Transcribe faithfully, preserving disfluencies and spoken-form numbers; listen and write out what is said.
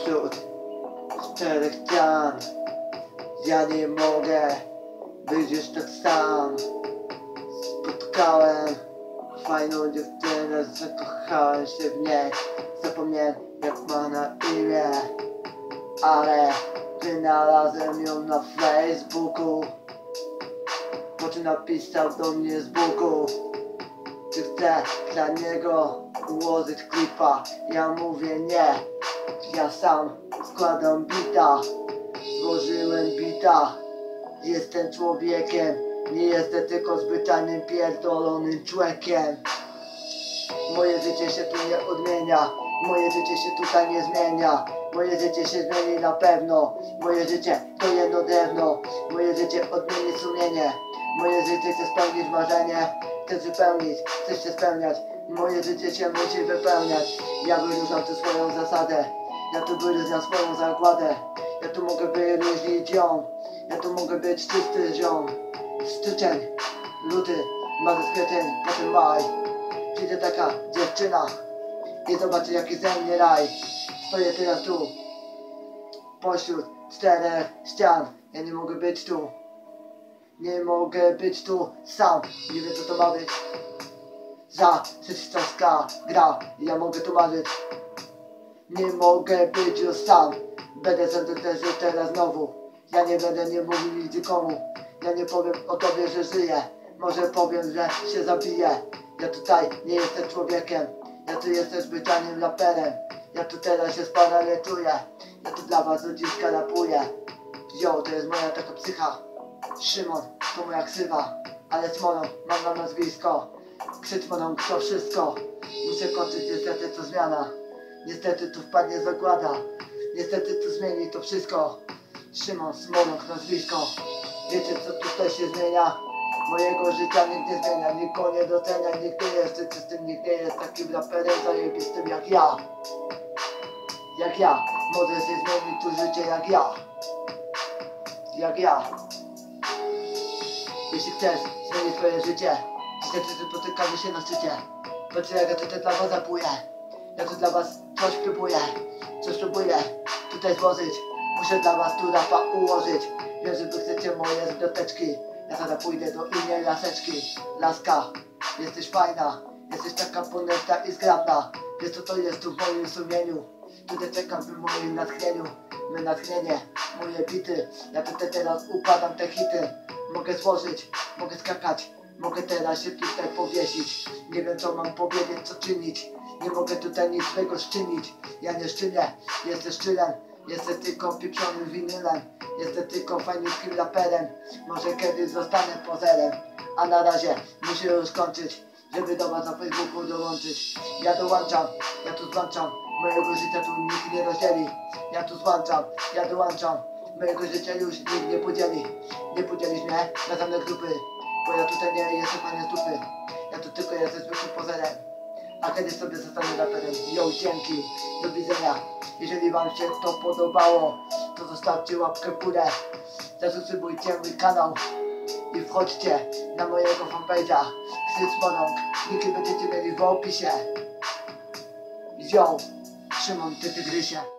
Pośród czterech ścian ja nie mogę być już tak sam. Spotkałem fajną dziewczynę, zakochałem się w niej. Zapomniałem jak ma na imię, ale wynalazłem ją na Facebooku. Potem napisał do mnie z boku, czy chcę dla niego ułożyć klipa. Ja mówię nie, ja sam składam bita. Złożyłem bita, jestem człowiekiem, nie jestem tylko zwyczajnym pierdolonym człowiekiem. Moje życie się tu nie odmienia, moje życie się tutaj nie zmienia. Moje życie się zmieni na pewno, moje życie to jedno drewno. Moje życie odmieni sumienie, moje życie chce spełnić marzenie. Chcę wypełnić, chcę się spełniać, moje życie się musi wypełniać. Ja wyróżniam tu swoją zasadę, ja tu wyróżniam swoją zakładę. Ja tu mogę wyróżnić ją, ja tu mogę być czysty ziom. Styczeń, luty, marzec, kwiecień, potem maj. Przyjdzie taka dziewczyna i zobaczy jaki ze mnie raj. Stoję teraz tu, pośród czterech ścian. Ja nie mogę być tu, nie mogę być tu sam. Nie wiem co to ma być za wszystko gra. Ja mogę tu marzyć, nie mogę być już sam. Będę sentencerzy teraz znowu. Ja nie będę nie mówił nic nikomu. Ja nie powiem o tobie, że żyję. Może powiem, że się zabiję. Ja tutaj nie jestem człowiekiem, ja tu jestem zwyczajnym raperem. Ja tu teraz się spana czuję. Ja tu dla was ludziska rapuję. Yo, to jest moja taka psycha. Szymon, to moja ksywa. Ale Smoną, mam na nazwisko. Krzycz moną to wszystko. Muszę kończyć, niestety to zmiana. Niestety tu wpadnie zagłada. Niestety tu zmieni to wszystko. Szymon, Smolok, nazwisko. Wiecie co tutaj się zmienia? Mojego życia nikt nie zmienia, nikt go nie docenia, nikt nie jest czystym, nikt nie jest takim raperem zajebistym jak ja. Jak ja, może się zmienić tu życie jak ja. Jak ja. Jeśli chcesz zmienić swoje życie, niestety spotykamy się na szczycie. Patrzcie jak ja tutaj dla was zapuję. Ja tu dla was coś próbuję, coś próbuję tutaj złożyć. Muszę dla was tu rapa ułożyć. Wiem, że wy chcecie moje zbioteczki. Ja zaraz pójdę do innej laseczki. Laska, jesteś fajna, jesteś taka ponęta i zgrabna. Wiesz co to jest tu w moim sumieniu. Tutaj czekam w moim natchnieniu. My natchnienie, moje bity. Ja tutaj teraz układam te hity. Mogę złożyć, mogę skakać, mogę teraz się tutaj powiesić. Nie wiem co mam powiedzieć, co czynić. Nie mogę tutaj nic złego szczynić. Ja nie szczynię, jestem szczylem. Jestem tylko pieprzonym winylem. Jestem tylko fajniutkim raperem. Może kiedyś zostanę pozerem. A na razie muszę już skończyć, żeby do was na Facebooku dołączyć. Ja dołączam, ja tu złączam. Mojego życia tu nikt nie rozdzieli. Ja tu złączam, ja dołączam. Mojego życia już nikt nie podzieli. Nie podzielisz mnie na same grupy, bo ja tutaj nie jestem fajny z dupy. Ja tu tylko jestem zwykłym pozerem. A kiedyś sobie zostanę raperem. Yo, dzięki, do widzenia. Jeżeli wam się to podobało, to zostawcie łapkę w górę. Zasubskrybujcie mój kanał i wchodźcie na mojego fanpage'a Krzyszmonąg. Linki będziecie mieli w opisie. Yo, Szymon, ty tygrysie.